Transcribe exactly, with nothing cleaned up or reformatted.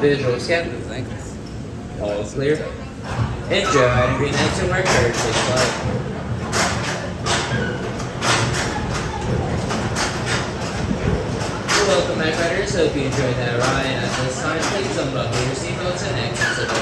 visual scan. All is clear. Enjoy, and green exit marker, take flight. Welcome back, riders. Hope you enjoyed that ride. At this time, please unbuckle your seatbelts and exit.